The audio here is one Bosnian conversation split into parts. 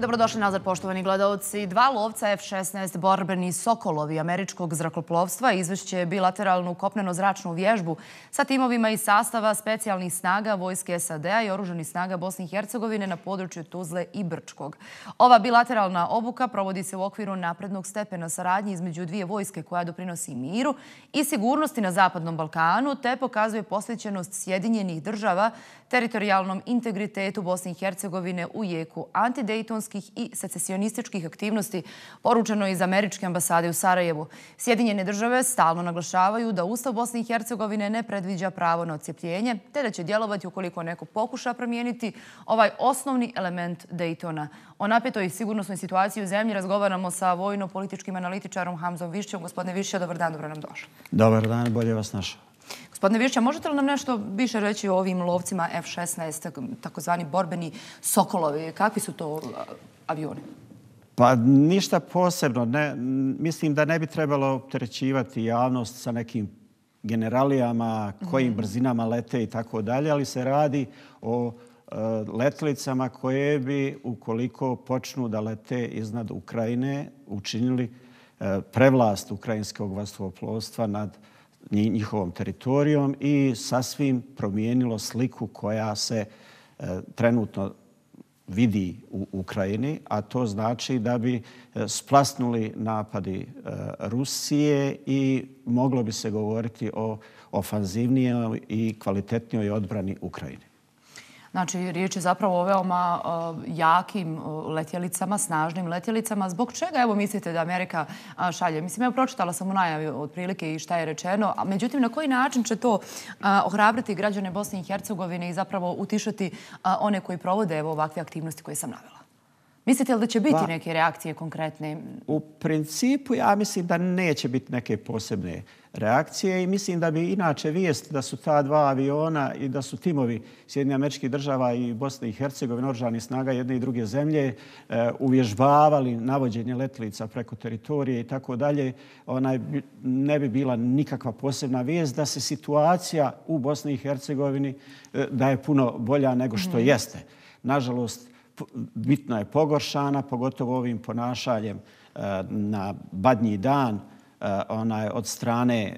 Dobrodošli nazad, poštovani gledalci. Dva lovca F-16 borbeni Sokolovi američkog zrakoplovstva izvešće bilateralnu kopneno-zračnu vježbu sa timovima iz sastava specijalnih snaga Vojske SAD-a i oružanih snaga Bosne i Hercegovine na području Tuzle i Brčkog. Ova bilateralna obuka provodi se u okviru naprednog stepena saradnje između dvije vojske koja doprinosi miru i sigurnosti na Zapadnom Balkanu te pokazuje posvećenost Sjedinjenih država teritorijalnom integritetu Bosne i Hercegovine u jeku antidejtonskih i secesionističkih aktivnosti, poručeno iz američke ambasade u Sarajevu. Sjedinjene države stalno naglašavaju da Ustav Bosne i Hercegovine ne predviđa pravo na odcjepljenje, te da će djelovati ukoliko neko pokuša promijeniti ovaj osnovni element Dejtona. O napetoj sigurnosnoj situaciji u zemlji razgovaramo sa vojno-političkim analitičarom Hamzom Višćem. Gospodine Višće, dobar dan, dobro nam došli. Dobar dan, bolje vas našao. Gospodine Višća, možete li nam nešto više reći o ovim lovcima F-16, takozvani borbeni Sokolovi? Kakvi su to avioni? Pa ništa posebno. Mislim da ne bi trebalo opterećivati javnost sa nekim generalijama, kojim brzinama lete i tako dalje, ali se radi o letjelicama koje bi, ukoliko počnu da lete iznad Ukrajine, učinili prevlast ukrajinskog vazduhoplovstva nad njihovom teritorijom i sasvim promijenilo sliku koja se trenutno vidi u Ukrajini, a to znači da bi splasnuli napadi Rusije i moglo bi se govoriti o ofanzivnijoj i kvalitetnijoj odbrani Ukrajine. Znači, riječ je zapravo o veoma jakim letjelicama, snažnim letjelicama. Zbog čega, evo, mislite da Amerika šalje? Mislim, evo, pročitala sam u najavi otprilike i šta je rečeno. Međutim, na koji način će to ohrabriti građane Bosne i Hercegovine i zapravo utišati one koji provode ovakve aktivnosti koje sam navela? Mislite li da će biti neke reakcije konkretne? U principu, ja mislim da neće biti neke posebne reakcije i mislim da bi inače vijest da su ta dva aviona i da su timovi Sjedinjenih Američkih Država i Bosne i Hercegovine, oružanih snaga jedne i druge zemlje, uvježbavali navođenje letjelica preko teritorije i tako dalje, ne bi bila nikakva posebna vijest da se situacija u Bosni i Hercegovini da je puno bolja nego što jeste. Nažalost, bitno je pogoršana, pogotovo ovim ponašanjem na Badnji dan od strane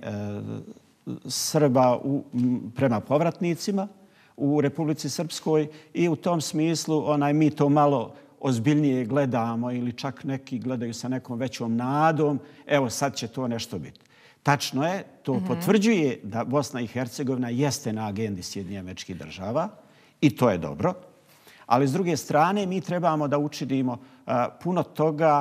Srba prema povratnicima u Republici Srpskoj i u tom smislu mi to malo ozbiljnije gledamo ili čak neki gledaju sa nekom većom nadom. Evo sad će to nešto biti. Tačno je, to potvrđuje da Bosna i Hercegovina jeste na agendi Sjedinjenih Američkih Država i to je dobro. Ali s druge strane mi trebamo da učinimo puno toga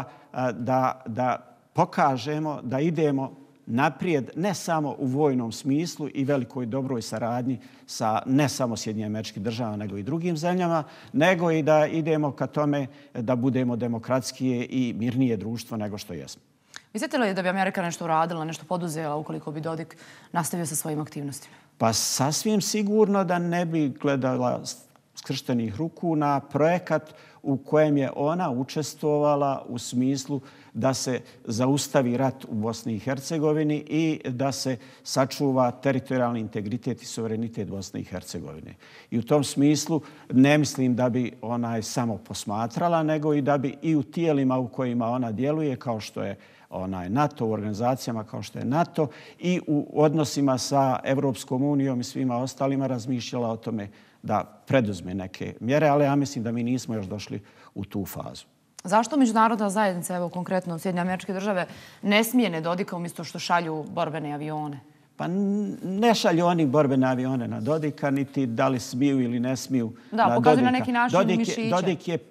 da pokažemo da idemo naprijed ne samo u vojnom smislu i velikoj dobroj saradnji sa ne samo Sjedinjenim Američkim Državama nego i drugim zemljama, nego i da idemo ka tome da budemo demokratskije i mirnije društvo nego što jesmo. Mislite li da bi Amerika nešto uradila, nešto poduzela ukoliko bi Dodik nastavio sa svojim aktivnostima? Pa sasvim sigurno da ne bi gledala skrštenih ruku na projekat u kojem je ona učestvovala u smislu da se zaustavi rat u Bosni i Hercegovini i da se sačuva teritorijalni integritet i suverenitet Bosne i Hercegovine. I u tom smislu ne mislim da bi ona samo posmatrala, nego i da bi i u tijelima u kojima ona djeluje, kao što je NATO, u organizacijama kao što je NATO i u odnosima sa Evropskom unijom i svima ostalima razmišljala o tome da preduzme neke mjere, ali ja mislim da mi nismo još došli u tu fazu. Zašto međunarodna zajednica, evo konkretno Sjedinjene Američke Države, ne smijene Dodika umjesto što šalju borbene avione? Pa ne šalju oni borbene avione na Dodika, niti da li smiju ili ne smiju na Dodika. Da, pokazuju na neki način mišiće. Dodik je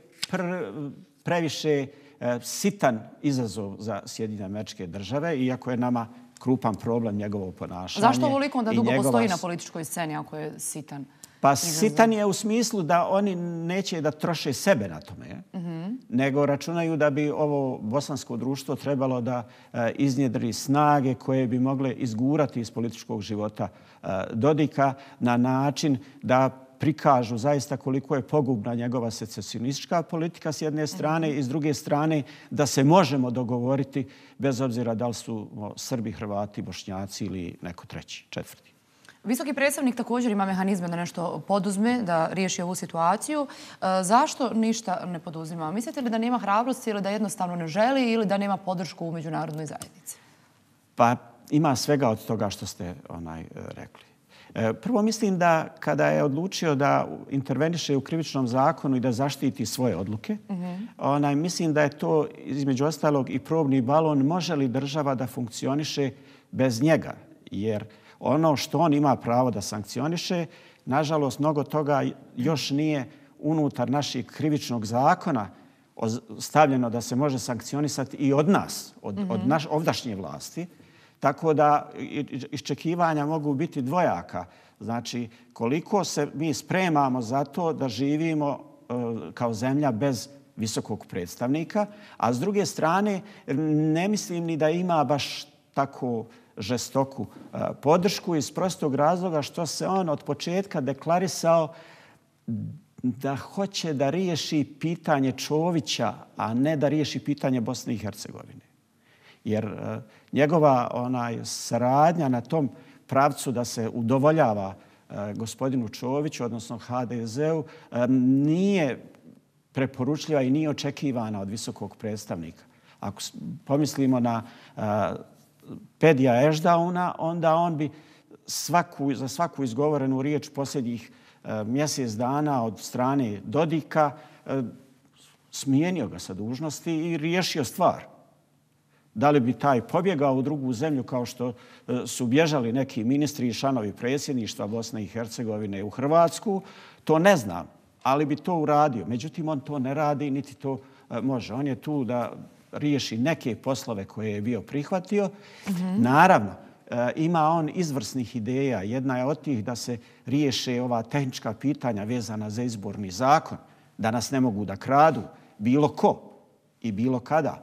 previše sitan izazov za Sjedinjene Američke Države, iako je nama krupan problem njegovo ponašanje. Zašto ovoliko onda dugo postoji na političkoj sceni ako je sitan? Pa sitan je u smislu da oni neće da troše sebe na tome, nego računaju da bi ovo bosansko društvo trebalo da iznjedri snage koje bi mogle izgurati iz političkog života Dodika na način da prikažu zaista koliko je pogubna njegova secesionistička politika s jedne strane i s druge strane da se možemo dogovoriti bez obzira da li su Srbi, Hrvati, Bošnjaci ili neko treći, četvrti. Visoki predstavnik također ima mehanizme da nešto poduzme, da riješi ovu situaciju. Zašto ništa ne poduzima? Mislite li da nema hrabrosti ili da jednostavno ne želi ili da nema podršku u međunarodnoj zajednici? Pa ima svega od toga što ste rekli. Prvo mislim da kada je odlučio da interveniše u krivičnom zakonu i da zaštiti svoje odluke, mislim da je to između ostalog i probni balon može li država da funkcioniše bez njega. Jer ono što on ima pravo da sankcioniše, nažalost, mnogo toga još nije unutar našeg krivičnog zakona stavljeno da se može sankcionisati i od nas, od ovdašnje vlasti. Tako da iščekivanja mogu biti dvojaka. Znači, koliko se mi spremamo za to da živimo kao zemlja bez visokog predstavnika, a s druge strane ne mislim ni da ima baš tako žestoku podršku iz prostog razloga što se on od početka deklarisao da hoće da riješi pitanje Čovića, a ne da riješi pitanje Bosne i Hercegovine. Jer njegova saradnja na tom pravcu da se udovoljava gospodinu Čoviću, odnosno HDZ-u, nije preporučljiva i nije očekivana od visokog predstavnika. Ako pomislimo na Pedija Ešdauna, onda on bi za svaku izgovorenu riječ posljednjih mjesec dana od strane Dodika smijenio ga sa dužnosti i riješio stvar. Da li bi taj pobjegao u drugu zemlju kao što su bježali neki ministri i članovi predsjedništva Bosne i Hercegovine u Hrvatsku, to ne znam, ali bi to uradio. Međutim, on to ne radi, niti to može. On je tu da riješi neke poslove koje je bio prihvatio. Naravno, ima on izvrsnih ideja. Jedna je od tih da se riješe ova tehnička pitanja vezana za izborni zakon, da nas ne mogu da kradu bilo ko i bilo kada.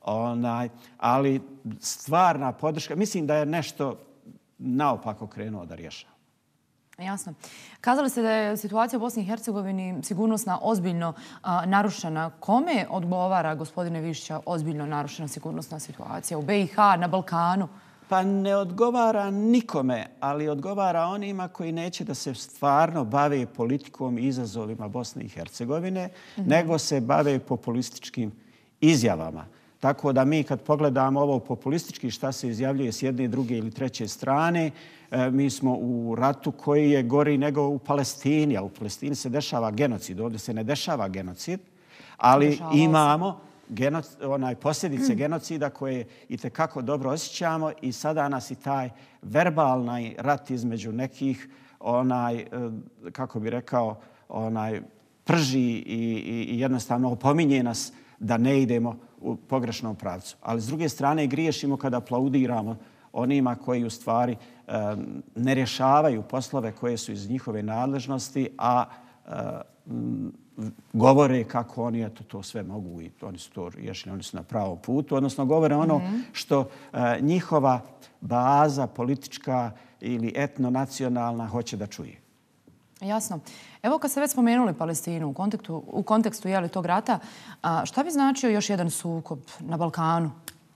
Ali stvarna podrška, mislim da je nešto naopako krenuo da rješava. Jasno. Kazali ste da je situacija u Bosni i Hercegovini sigurnosna ozbiljno narušena. Kome odgovara, gospodine Višća, ozbiljno narušena sigurnosna situacija u BiH, na Balkanu? Pa ne odgovara nikome, ali odgovara onima koji neće da se stvarno bave politikom i izazovima Bosne i Hercegovine, nego se bave populističkim izjavama. Tako da mi kad pogledamo ovo populistički šta se izjavljuje s jedne, druge ili treće strane, mi smo u ratu koji je gori nego u Palestini, a u Palestini se dešava genocid. Ovdje se ne dešava genocid, ali imamo posljedice genocida koje itekako dobro osjećamo i sada nas i taj verbalni rat između nekih, kako bi rekao, prži i jednostavno opominje nas da ne idemo u pogrešnom pravcu. Ali s druge strane griješimo kada aplaudiramo onima koji u stvari ne rješavaju poslove koje su iz njihove nadležnosti, a govore kako oni to sve mogu i oni su to riješili, oni su na pravom putu, odnosno govore ono što njihova baza politička ili etnonacionalna hoće da čuje. Jasno. Evo kad ste već spomenuli Palestinu u kontekstu tog rata, šta bi značio još jedan sukob na Balkanu?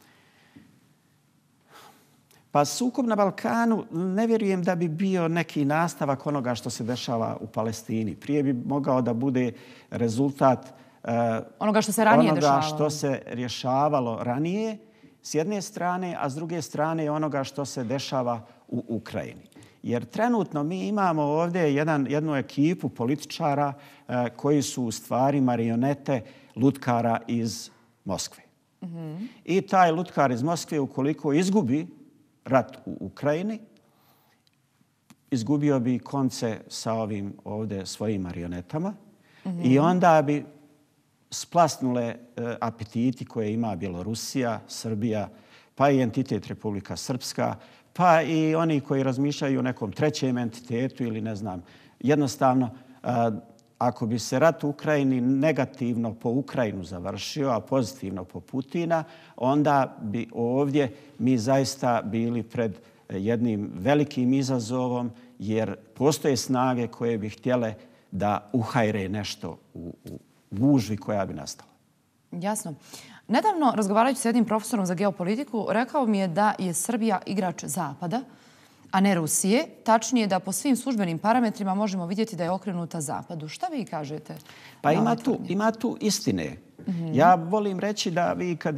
Pa sukob na Balkanu ne vjerujem da bi bio neki nastavak onoga što se dešava u Palestini. Prije bi mogao da bude rezultat onoga što se ranije dešavalo. Onoga što se rješavalo ranije s jedne strane, a s druge strane onoga što se dešava u Ukrajini. Jer trenutno mi imamo ovdje jednu ekipu političara koji su u stvari marionete lutkara iz Moskve. I taj lutkar iz Moskve, ukoliko izgubi rat u Ukrajini, izgubio bi konce sa ovim ovdje svojim marionetama i onda bi splasnule apetiti koje ima Bjelorusija, Srbija, pa i entitet Republika Srpska, pa i oni koji razmišljaju o nekom trećem entitetu ili ne znam. Jednostavno, ako bi se rat u Ukrajini negativno po Ukrajinu završio, a pozitivno po Putina, onda bi ovdje mi zaista bili pred jednim velikim izazovom, jer postoje snage koje bi htjele da uhajre nešto u gužvi koja bi nastala. Jasno. Nedavno, razgovarajući s jednim profesorom za geopolitiku, rekao mi je da je Srbija igrač Zapada, a ne Rusije. Tačnije da po svim službenim parametrima možemo vidjeti da je okrenuta zapadu. Šta vi kažete? Pa ima tu istine. Ja volim reći da vi kad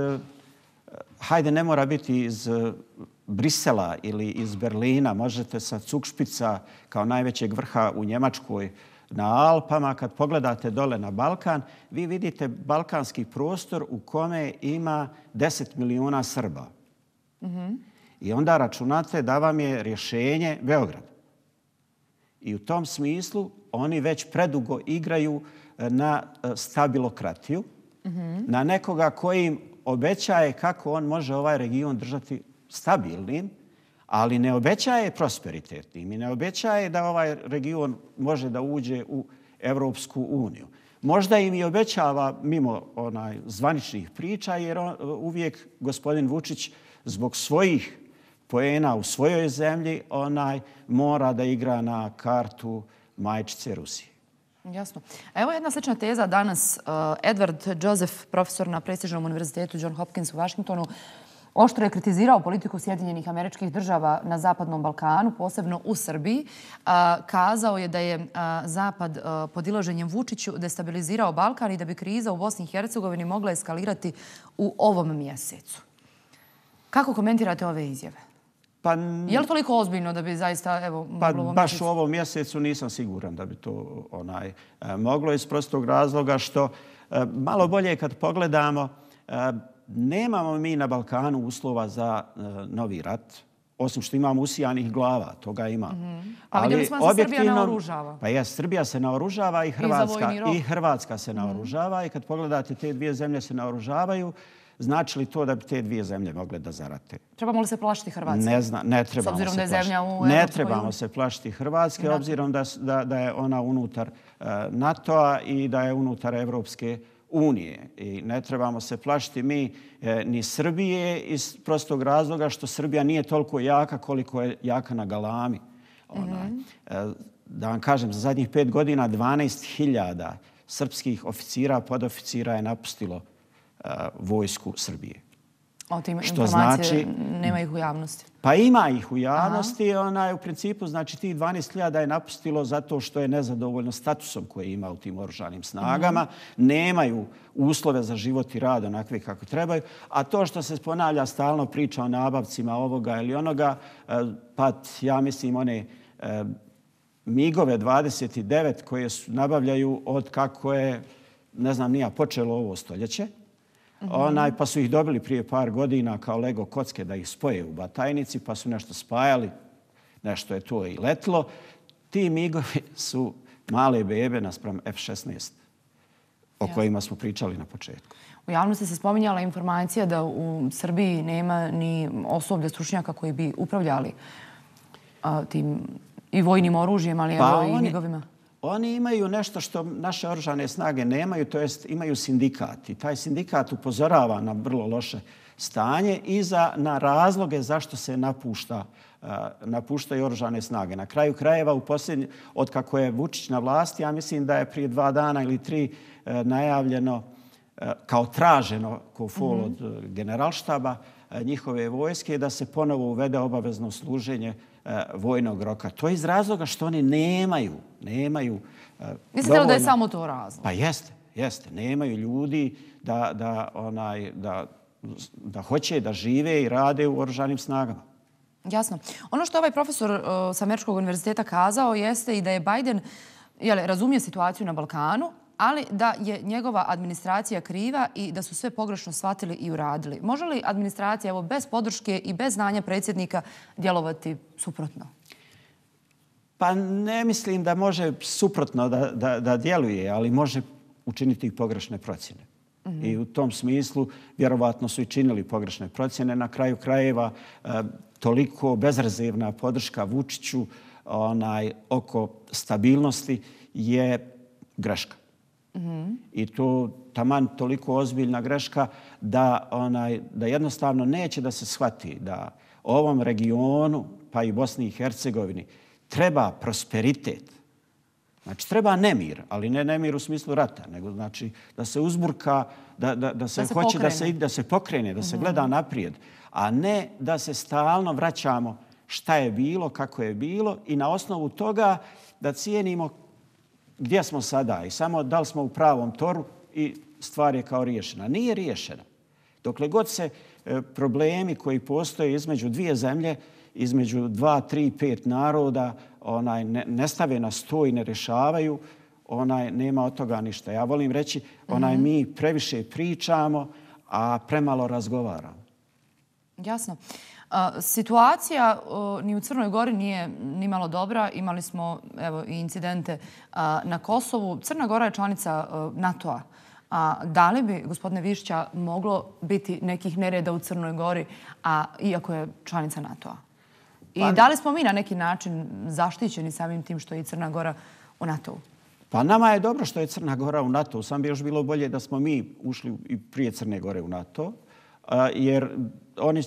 hajde ne mora biti iz Brisela ili iz Berlina, možete sa Cugšpica kao najvećeg vrha u Njemačkoj na Alpama, kad pogledate dole na Balkan, vi vidite balkanski prostor u kome ima 10 miliona Srba. I onda računate da vam je rješenje Beograd. I u tom smislu oni već predugo igraju na stabilokratiju, na nekoga koji im obećaje kako on može ovaj region držati stabilnim, ali ne obećaje prosperitetnim i ne obećaje da ovaj region može da uđe u Evropsku uniju. Možda im i obećava mimo zvaničnih priča, jer uvijek gospodin Vučić zbog svojih poena u svojoj zemlji mora da igra na kartu majčice Rusije. Jasno. Evo jedna slična teza danas. Edward Joseph, profesor na prestižnom univerzitetu John Hopkins u Vašingtonu, oštro je kritizirao politiku Sjedinjenih Američkih Država na Zapadnom Balkanu, posebno u Srbiji. Kazao je da je Zapad podilaženjem Vučiću destabilizirao Balkan i da bi kriza u Bosni i Hercegovini mogla eskalirati u ovom mjesecu. Kako komentirate ove izjave? Je li toliko ozbiljno da bi zaista moglo ovo baš u ovom mjesecu nisam siguran da bi to moglo iz prostog razloga što malo bolje kad pogledamo, nemamo mi na Balkanu uslova za novi rat, osim što imamo usijanih glava, toga ima. Pa vidjeli smo da se Srbija naoružava. Pa je, Srbija se naoružava i Hrvatska se naoružava i kad pogledate te dvije zemlje se naoružavaju, znači li to da bi te dvije zemlje mogle da zarate? Trebamo li se plašiti Hrvatske? Ne trebamo se plašiti. Ne trebamo se plašiti Hrvatske, obzirom da je ona unutar NATO-a i da je unutar Evropske unije. I ne trebamo se plašiti mi ni Srbije iz prostog razloga što Srbija nije toliko jaka koliko je jaka na galami. Da vam kažem, za zadnjih 5 godina 12.000 srpskih oficira, podoficira je napustilo vojsku Srbije. O tim informacije nema ih u javnosti? Pa ima ih u javnosti. U principu, znači, tih 12.000 je napustilo zato što je nezadovoljno statusom koje ima u tim oružanim snagama. Nemaju uslove za život i rad onakve kako trebaju. A to što se ponavlja stalno priča o nabavcima ovoga ili onoga, pa ja mislim one MIG-ove 29 koje nabavljaju od kako je, ne znam, nije počelo ovo stoljeće. Pa su ih dobili prije par godina kao Lego kocke da ih spoje u Batajnici, pa su nešto spajali, nešto je to i letlo. Ti MIG-ovi su male bebe naspram F-16 o kojima smo pričali na početku. U javnosti se spominjala informacija da u Srbiji nema ni osoblja stručnjaka koji bi upravljali tim i vojnim oružjem, ali i MIG-ovima. Oni imaju nešto što naše oružane snage nemaju, to jest imaju sindikat. I taj sindikat upozorava na vrlo loše stanje i na razloge zašto se napuštaju oružane snage. Na kraju krajeva, od kako je Vučić na vlasti, ja mislim da je prije 2 dana ili 3 najavljeno kao traženo fol od generalštaba njihove vojske da se ponovo uvede obavezno služenje vojnog roka. To je iz razloga što oni nemaju Mislite li da je samo to razlog? Pa jeste. Nemaju ljudi da hoće da žive i rade u oružanim snagama. Jasno. Ono što ovaj profesor sa Američkog univerziteta kazao jeste i da je Biden razumije situaciju na Balkanu, ali da je njegova administracija kriva i da su sve pogrešno shvatili i uradili. Može li administracija bez podrške i bez znanja predsjednika djelovati suprotno? Pa ne mislim da može suprotno da djeluje, ali može učiniti i pogrešne procjene. I u tom smislu vjerovatno su i činili pogrešne procjene. Na kraju krajeva toliko bezrezervna podrška Vučiću oko stabilnosti je greška. I to taman toliko ozbiljna greška da jednostavno neće da se shvati da ovom regionu, pa i Bosni i Hercegovini, treba prosperitet. Znači, treba nemir, ali ne nemir u smislu rata, nego znači da se uzburka, da se hoće da se pokrene, da se gleda naprijed, a ne da se stalno vraćamo šta je bilo, kako je bilo i na osnovu toga da cijenimo gdje smo sada i samo da li smo u pravom toru i stvar je kao riješena. Nije riješena. Dokle god se problemi koji postoje između dvije zemlje, između 2, 3, 5 naroda ne stave na sto i ne rješavaju, nema od toga ništa. Ja volim reći, mi previše pričamo, a premalo razgovaramo. Jasno. Situacija ni u Crnoj Gori nije ni malo dobra. Imali smo i incidente na Kosovu. Crna Gora je članica NATO-a. Da li bi, gospodine Višća, moglo biti nekih nereda u Crnoj Gori, iako je članica NATO-a? I da li smo mi na neki način zaštićeni samim tim što je i Crna Gora u NATO-u? Pa nama je dobro što je Crna Gora u NATO-u. Sam bi još bilo bolje da smo mi ušli i prije Crne Gore u NATO, jer oni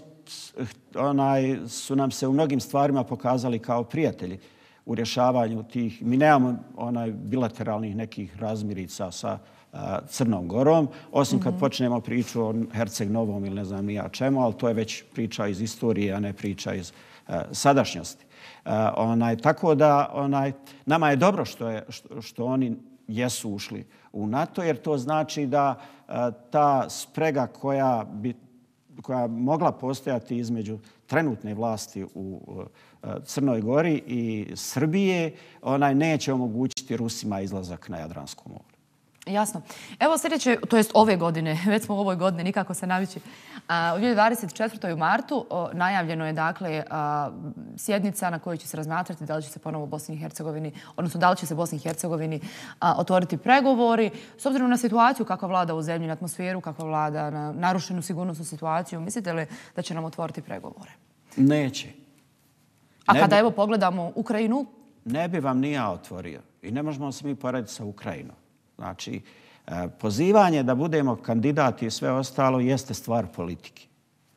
su nam se u mnogim stvarima pokazali kao prijatelji u rješavanju tih. Mi nemamo bilateralnih nekih razmirica sa Crnom Gorom, osim kad počnemo priču o Herceg Novom ili ne znam ni ja čemu, ali to je već priča iz istorije, a ne priča iz sadašnjosti. Tako da nama je dobro što oni jesu ušli u NATO, jer to znači da ta sprega koja mogla postojati između trenutne vlasti u Crnoj Gori i Srbije, neće omogućiti Rusima izlazak na Jadransko more. Jasno. Evo sljedeće, to jest ove godine, već smo u ovoj godini, nikako se navići. U 2024. u martu najavljeno je dakle sjednica na kojoj će se razmatrati da li će se ponovo Bosni i Hercegovini, odnosno da li će se Bosni i Hercegovini otvoriti pregovori. S obzirom na situaciju kakva vlada u zemlji, na atmosferu kakva vlada, na narušenu sigurnosnu situaciju, mislite li da će nam otvoriti pregovore? Neće. A kada evo pogledamo Ukrajinu? Ne bi vam ni ja otvorio. I ne možemo se mi porediti sa Ukrajinom. Znači, pozivanje da budemo kandidati i sve ostalo jeste stvar politike.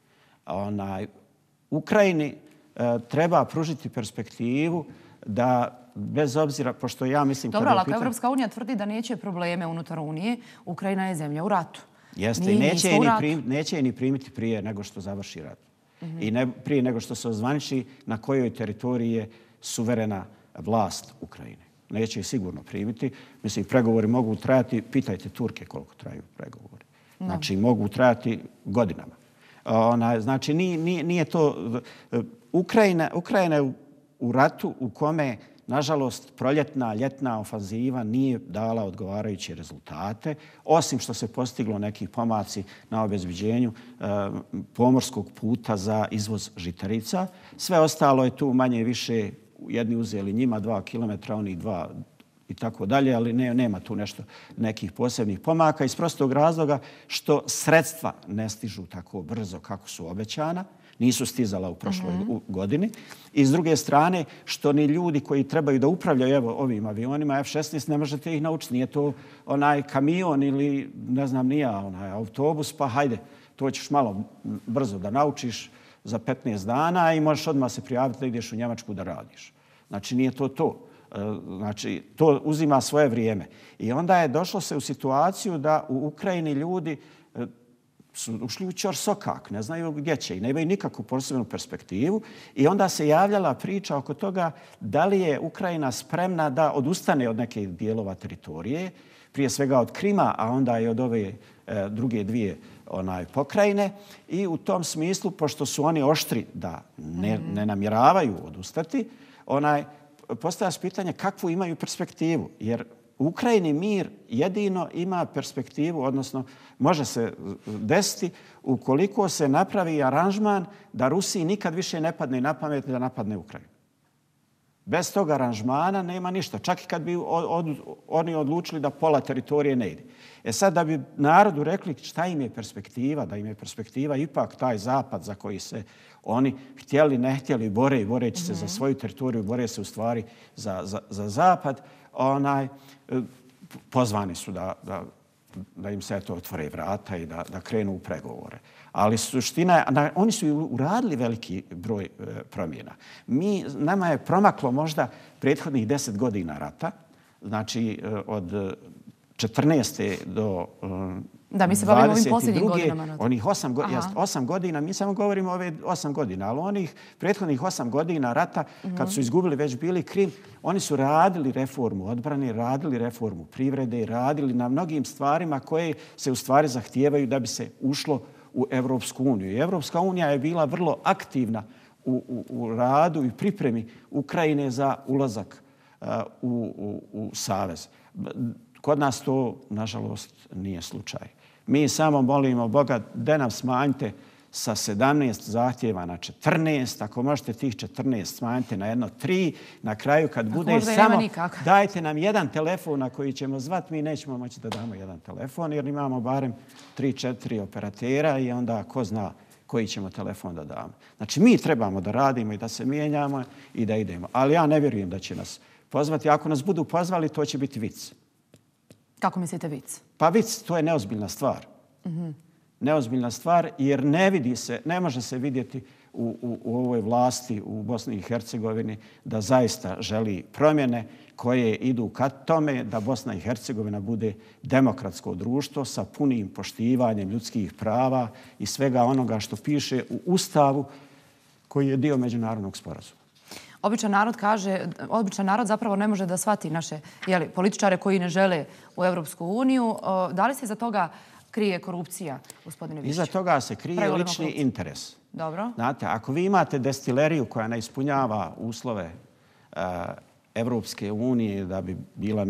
Ukrajini treba pružiti perspektivu da bez obzira, pošto ja mislim... Dobro, ali ako Evropska unija tvrdi da neće probleme unutar Unije, Ukrajina je zemlja u ratu. Jeste, i neće je ni primiti prije nego što završi rat. I prije nego što se ozvaniči na kojoj teritoriji je suverena vlast Ukrajine. Neće ih sigurno primiti. Mislim, pregovori mogu trajati, pitajte Turke koliko traju pregovori. Znači, mogu trajati godinama. Znači, nije to... Ukrajina je u ratu u kome, nažalost, proljetna, ljetna ofanziva nije dala odgovarajuće rezultate, osim što se postiglo neki pomaci na obezbeđenju pomorskog puta za izvoz žitarica. Sve ostalo je tu manje više jedni uzeli njima 2 kilometra, oni 2 i tako dalje, ali nema tu nešto nekih posebnih pomaka iz prostog razloga što sredstva ne stižu tako brzo kako su obećana, nisu stizala u prošloj godini. I s druge strane, što ni ljudi koji trebaju da upravljaju ovim avionima F-16 ne možete ih naučiti. Nije to onaj kamion ili ne znam nija onaj autobus, pa hajde, to ćeš malo brzo da naučiš za 15 dana i možeš odmah se prijaviti da ideš u Njemačku da radiš. Znači, nije to to. Znači, to uzima svoje vrijeme. I onda je došlo se u situaciju da u Ukrajini ljudi su ušli u ćorsokak, ne znaju gdje će i nemaju nikakvu posebnu perspektivu. I onda se javljala priča oko toga da li je Ukrajina spremna da odustane od nekih dijelova teritorije, prije svega od Krima, a onda i od ove druge dvije pokrajine. I u tom smislu, pošto su oni oštri da ne namjeravaju odustati, postavlja se pitanje kakvu imaju perspektivu. Jer u Ukrajini mir jedino ima perspektivu, odnosno može se desiti ukoliko se napravi aranžman da Rusiji nikad više ne padne na pamet da napadne Ukrajinu. Bez tog aranžmana nema ništa. Čak i kad bi oni odlučili da pola teritorije ne ide. Sad da bi narodu rekli šta im je perspektiva, da im je perspektiva ipak taj zapad za koji se oni htjeli, ne htjeli, bore i boreći se za svoju teritoriju, bore se u stvari za zapad, pozvani su da im se otvore vrata i da krenu u pregovore. Ali suština je, oni su i uradili veliki broj promjena. Nama je promaklo možda prethodnih 10 godina rata, znači od 14. do Da, mi se bavimo ovim posljednjim godinama. Onih 8 godina, mi samo govorimo o ove 8 godina, ali onih prethodnih 8 godina rata, kad su izgubili već bili Krim, oni su radili reformu odbrane, radili reformu privrede, radili na mnogim stvarima koje se u stvari zahtijevaju da bi se ušlo u Evropsku uniju. I Evropska unija je bila vrlo aktivna u radu i pripremi Ukrajine za ulazak u Savez. Kod nas to, nažalost, nije slučaj. Mi samo molimo Boga da nam smanjite sa 17 zahtjeva na 14. Ako možete tih 14 smanjite na 3. Na kraju kad bude samo dajte nam jedan telefon na koji ćemo zvati, mi nećemo moći da damo jedan telefon jer imamo barem 3-4 operatera i onda ko zna koji ćemo telefon da damo. Znači mi trebamo da radimo i da se mijenjamo i da idemo. Ali ja ne vjerujem da će nas pozvati. Ako nas budu pozvali, to će biti vic. Kako mislite vic? Pa vic, to je neozbiljna stvar. Neozbiljna stvar jer ne može se vidjeti u ovoj vlasti u Bosni i Hercegovini da zaista želi promjene koje idu ka tome da Bosna i Hercegovina bude demokratsko društvo sa punim poštivanjem ljudskih prava i svega onoga što piše u Ustavu koji je dio međunarodnog sporazuma. Običan narod zapravo ne može da shvati naše političare koji ne žele u Evropsku uniju. Da li se iza toga krije korupcija, gospodine Višće? Iza toga se krije lični interes. Dobro. Znate, ako vi imate destileriju koja ne ispunjava uslove Evropske unije da bi bila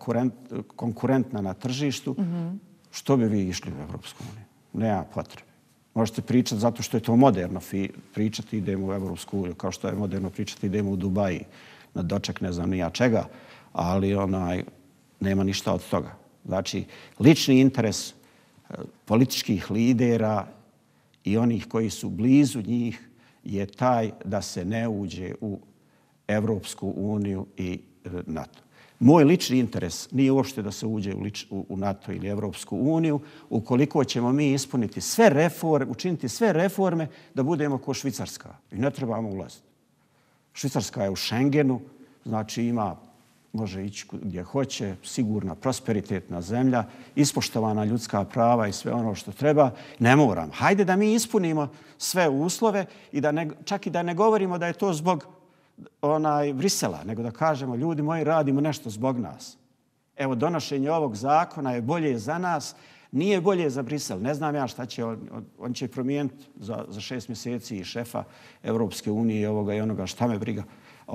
konkurentna na tržištu, što bi vi išli u Evropsku uniju? Nema potrebe. Možete pričati zato što je to moderno pričati, idemo u Evropsku uniju, kao što je moderno pričati, idemo u Dubaji, na doček ne znam nija čega, ali nema ništa od toga. Znači, lični interes političkih lidera i onih koji su blizu njih je taj da se ne uđe u Evropsku uniju i NATO. Moj lični interes nije uopšte da se uđe u NATO ili Evropsku uniju ukoliko ćemo mi ispuniti sve reforme, učiniti sve reforme da budemo kao Švicarska i ne trebamo ulaziti. Švicarska je u Schengenu, znači može ići gdje hoće, sigurna, prosperitetna zemlja, ispoštovana ljudska prava i sve ono što treba. Ne moram. Hajde da mi ispunimo sve uslove i čak i da ne govorimo da je to zbog Brisela, nego da kažemo ljudi moji radimo nešto zbog nas. Evo, donošenje ovog zakona je bolje za nas, nije bolje za Brisel. Ne znam ja šta će on će promijeniti za 6 mjeseci i šefa Evropske unije i ovoga i onoga, šta me briga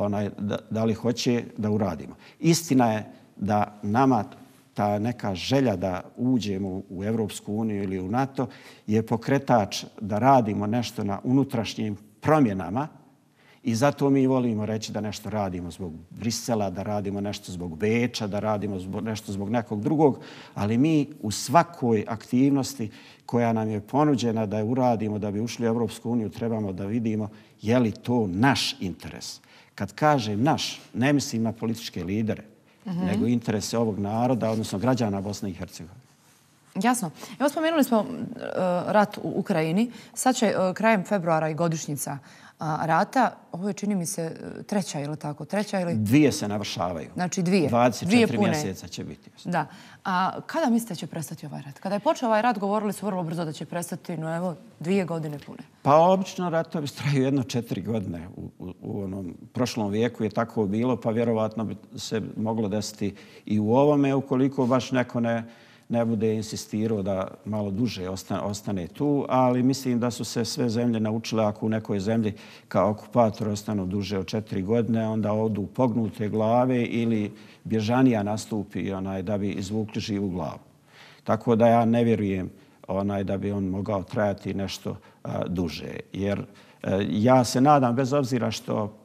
da li hoće da uradimo. Istina je da nama ta neka želja da uđemo u Evropsku uniju ili u NATO je pokretač da radimo nešto na unutrašnjim promjenama i zato mi volimo reći da nešto radimo zbog Brisela, da radimo nešto zbog Beča, da radimo nešto zbog nekog drugog, ali mi u svakoj aktivnosti koja nam je ponuđena da je uradimo da bi ušli u Evropsku uniju trebamo da vidimo je li to naš interes. Kad kažem naš, ne mislim na političke lidere, nego interese ovog naroda, odnosno građana Bosne i Hercegovine. Jasno. Evo, spomenuli smo rat u Ukrajini. Sad će krajem februara i godišnjica rata. Ovo je, čini mi se, treća ili tako? Dvije se navršavaju. Znači dvije. 24 mjeseca će biti. Da. A kada mislite da će prestati ovaj rat? Kada je počeo ovaj rat, govorili su vrlo brzo da će prestati, no evo, 2 godine pune. Pa obično ratovi traju 4 godine. U onom prošlom vijeku je tako bilo, pa vjerovatno bi se moglo desiti i u ovome, ukoliko baš neko ne bude insistirao da malo duže ostane tu, ali mislim da su se sve zemlje naučile ako u nekoj zemlji kao okupator ostanu duže od 4 godine, onda odu pognute glave ili bježanija nastupi da bi izvukli živu glavu. Tako da ja ne vjerujem da bi on mogao trajati nešto duže. Jer ja se nadam, bez obzira što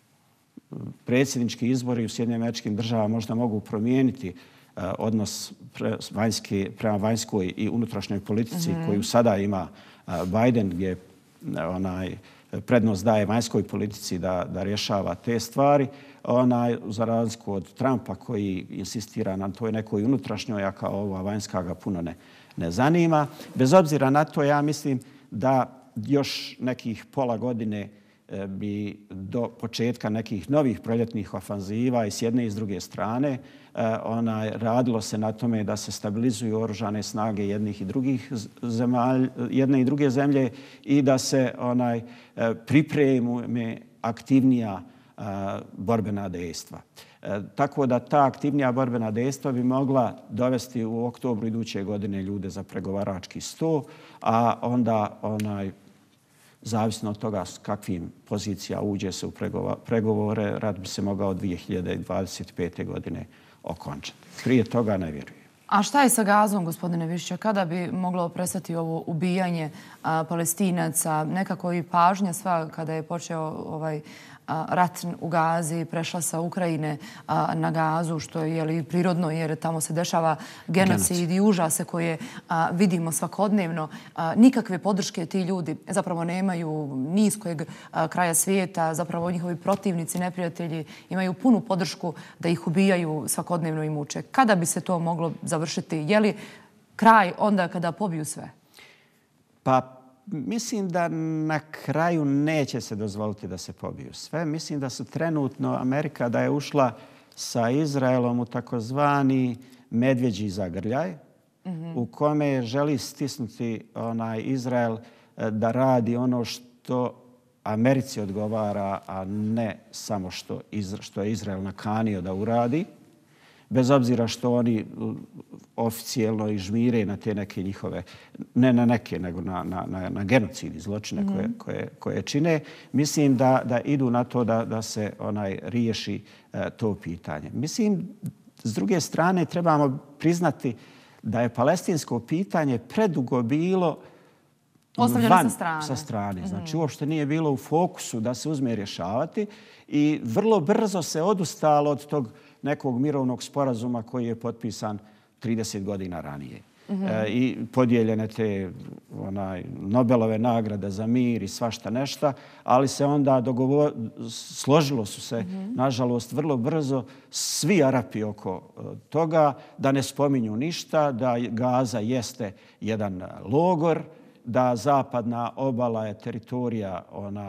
predsjednički izbori u Sjedinjenim Američkim Državama možda mogu promijeniti odnos prema vanjskoj i unutrašnjoj politici koju sada ima Biden, gdje prednost daje vanjskoj politici da rješava te stvari, za razliku od Trumpa koji insistira na toj nekoj unutrašnjoj, a kao ova vanjska ga puno ne zanima. Bez obzira na to, ja mislim da još nekih pola godine bi do početka nekih novih proljetnih ofanziva i s jedne i s druge strane radilo se na tome da se stabilizuju oružane snage jedne i druge zemlje i da se pripreme aktivnija borbena dejstva. Tako da ta aktivnija borbena dejstva bi mogla dovesti u oktobru iduće godine ljude za pregovarački sto, a onda zavisno od toga s kakvim pozicija uđe se u pregovore, rat bi se mogao 2025. godine okončati. Prije toga ne vjerujem. A šta je sa Gazom, gospodine Višća? Kada bi moglo prestati ovo ubijanje Palestinaca? Nekako i pažnja sva kada je počeo rat u Gazi, prešla sa Ukrajine na Gazu, što je prirodno jer tamo se dešava genocid i užase koje vidimo svakodnevno. Nikakve podrške ti ljudi zapravo nemaju ni iz kojeg kraja svijeta. Zapravo njihovi protivnici, neprijatelji imaju punu podršku da ih ubijaju svakodnevno i muče. Kada bi se to moglo završiti? Je li kraj onda kada pobiju sve? Pa mislim da na kraju neće se dozvoliti da se pobiju sve. Mislim da su trenutno Amerika da je ušla sa Izraelom u takozvani medvjeđi zagrljaj u kome želi stisnuti Izrael da radi ono što Americi odgovara, a ne samo što je Izrael nakanio da uradi. Bez obzira što oni oficijelno i žmire na te neke njihove, ne na neke, nego na genocid i zločine koje čine, mislim da idu na to da se riješi to pitanje. Mislim, s druge strane, trebamo priznati da je palestinsko pitanje predugo bilo ostavljeno sa strane. Znači, uopšte nije bilo u fokusu da se uzme rješavati i vrlo brzo se odustalo od tog nekog mirovnog sporazuma koji je potpisan 30 godina ranije. I podijeljene te Nobelove nagrade za mir i svašta nešta, ali se onda složilo su se, nažalost, vrlo brzo svi Arapi oko toga, da ne spominju ništa, da Gaza jeste jedan logor, da zapadna obala je teritorija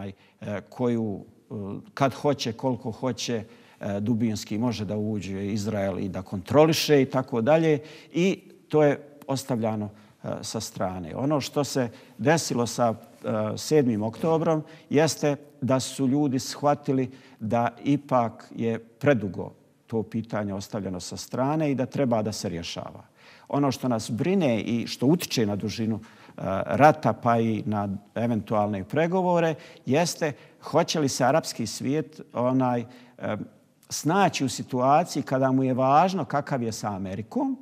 koju kad hoće, koliko hoće, dubinski može da uđe Izrael i da kontroliše i tako dalje. I to je ostavljano sa strane. Ono što se desilo sa 7. oktobrom jeste da su ljudi shvatili da ipak je predugo to pitanje ostavljeno sa strane i da treba da se rješava. Ono što nas brine i što utiče na dužinu rata pa i na eventualne pregovore jeste hoće li se arapski svijet snaći u situaciji kada mu je važno kakav je sa Amerikom,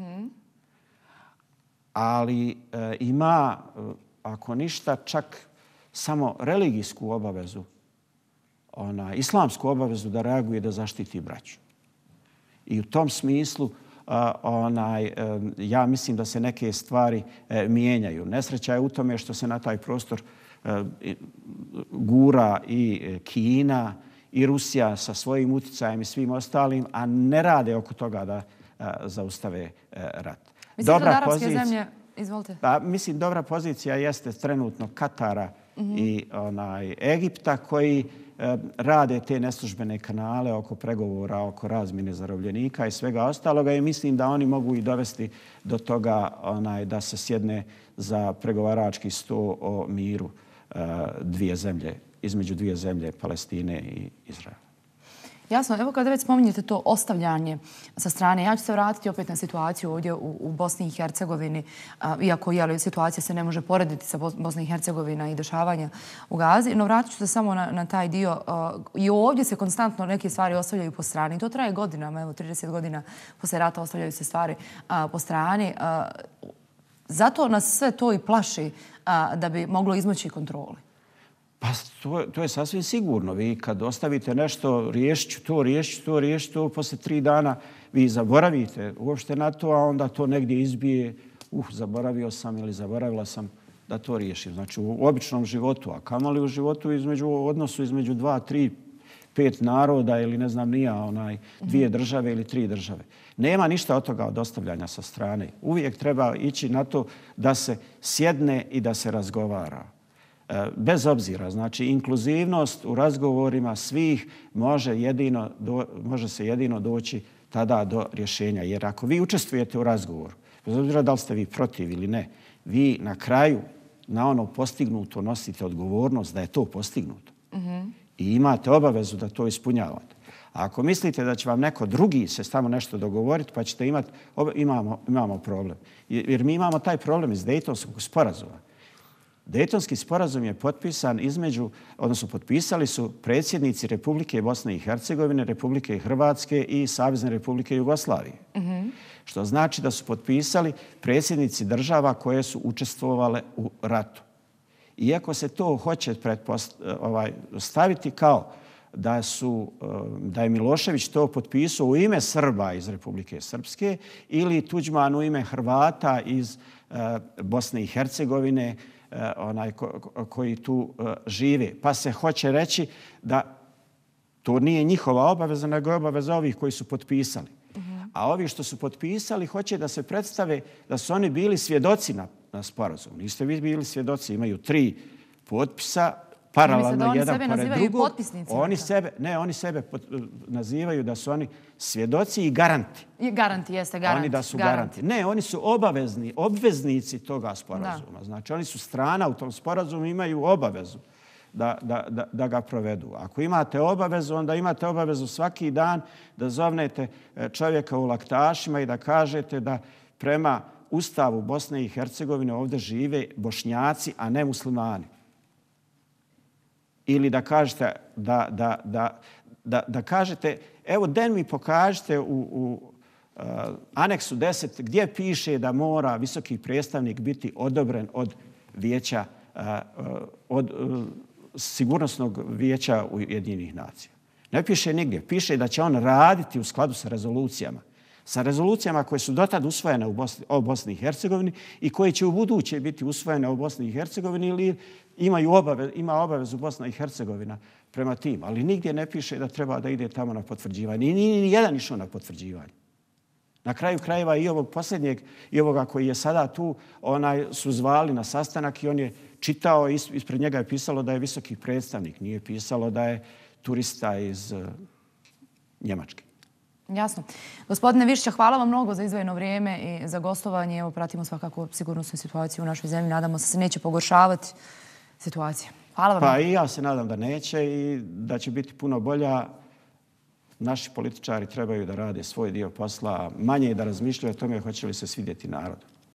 ali ima, ako ništa, čak samo religijsku obavezu, islamsku obavezu da reaguje da zaštiti braću. I u tom smislu ja mislim da se neke stvari mijenjaju. Nesreća je u tome što se na taj prostor gura i Kina i Rusija sa svojim utjecajem i svim ostalim, a ne rade oko toga da zaustave rat. Mislite da arapske zemlje... Izvolite. Mislim, dobra pozicija jeste trenutno Katara i Egipta koji rade te neslužbene kanale oko pregovora, oko razmjene zarobljenika i svega ostaloga i mislim da oni mogu i dovesti do toga da se sjedne za pregovarački sto o miru između dvije zemlje, Palestine i Izraela. Jasno, evo kada već spominjete to ostavljanje sa strane, ja ću se vratiti opet na situaciju ovdje u Bosni i Hercegovini, iako situacija se ne može porediti sa Bosni i Hercegovina i dešavanja u Gazi, no vratit ću se samo na taj dio. I ovdje se konstantno neke stvari ostavljaju po strani. I to traje godinama, evo 30 godina posle rata ostavljaju se stvari po strani. Zato nas sve to i plaši da bi moglo izmoći kontroli. Pa to je sasvim sigurno. Vi kad ostavite nešto, riješit ću to, posle 3 dana vi zaboravite uopšte na to, a onda to negdje izbije, zaboravio sam ili zaboravila sam da to riješim. Znači u običnom životu, a kamoli u životu odnosu između 2, 3, 5 naroda ili ne znam nija, 2 države ili 3 države. Nema ništa od toga od ostavljanja sa strane. Uvijek treba ići na to da se sjedne i da se razgovara. bez obzira, znači inkluzivnost u razgovorima svih može se jedino doći tada do rješenja. Jer ako vi učestvujete u razgovoru, bez obzira da li ste vi protiv ili ne, vi na kraju na ono postignuto nosite odgovornost da je to postignuto. I imate obavezu da to ispunjavate. A ako mislite da će vam neko drugi se tamo nešto dogovoriti, pa ćete imati, imamo problem. Jer mi imamo taj problem iz Dejtonskog sporazuma. Dejtonski sporazum je potpisan odnosno potpisali su predsjednici Republike Bosne i Hercegovine, Republike Hrvatske i Savezne Republike Jugoslavije. Što znači da su potpisali predsjednici država koje su učestvovale u ratu. Iako se to hoće staviti kao da je Milošević to potpisao u ime Srba iz Republike Srpske ili Tuđman u ime Hrvata iz Bosne i Hercegovine koji tu žive. Pa se hoće reći da to nije njihova obaveza, nego je obaveza ovih koji su potpisali. A ovi što su potpisali hoće da se predstave da su oni bili svjedoci na sporazumu. Niste vi bili svjedoci, imaju 3 potpisa, paralelno jedan pored drugog. Oni sebe nazivaju da su oni svjedoci i garanti. Garanti, jeste garanti. Oni da su garanti. Ne, oni su obveznici toga sporazuma. Znači, oni su strana u tom sporazumu i imaju obavezu da ga provedu. Ako imate obavezu, onda imate obavezu svaki dan da zovnete čovjeka u laktašima i da kažete da prema Ustavu Bosne i Hercegovine ovdje žive Bošnjaci, a ne muslimani. Ili da kažete da kažete, evo den mi pokažite u aneksu 10 gdje piše da mora visoki predstavnik biti odobren od vijeća, od Sigurnosnog vijeća Ujedinjenih nacija. Ne piše nigdje. Piše da će on raditi u skladu sa rezolucijama. Sa rezolucijama koje su dotad usvojene o Bosni i Hercegovini i koje će u buduće biti usvojene o Bosni i Hercegovini ili ima obavezu Bosna i Hercegovina prema tim. Ali nigdje ne piše da treba da ide tamo na potvrđivanje. I nije ni jedan išao na potvrđivanje. Na kraju krajeva i ovog posljednjeg i ovoga koji je sada tu su zvali na sastanak i on je čitao, ispred njega je pisalo da je visoki predstavnik. Nije pisalo da je turista iz Njemačke. Jasno. Gospodine Višća, hvala vam mnogo za izdvojeno vrijeme i za gostovanje. Evo, pratimo svakako sigurnosnu situaciju u našoj zemlji. Nadamo se neće pogoršavati situacija. Hvala vam. Pa i ja se nadam da neće i da će biti puno bolja. Naši političari trebaju da rade svoj dio posla, manje da razmišljaju o tome hoće li se svidjeti narodu.